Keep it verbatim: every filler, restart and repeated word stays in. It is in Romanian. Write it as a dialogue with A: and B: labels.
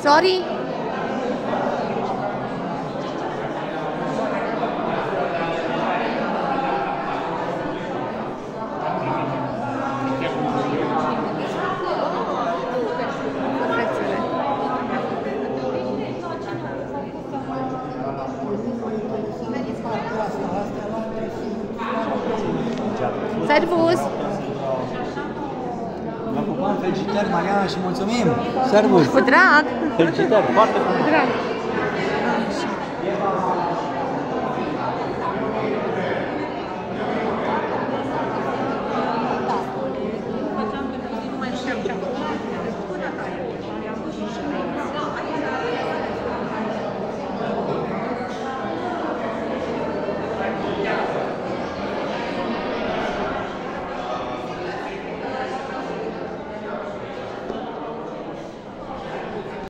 A: Sorry? Servus!
B: Vă pupăm, felicitări, Mariana, și mulțumim! Servus!
A: Cu drag!
B: Felicitări, foarte frumos!
A: Drag!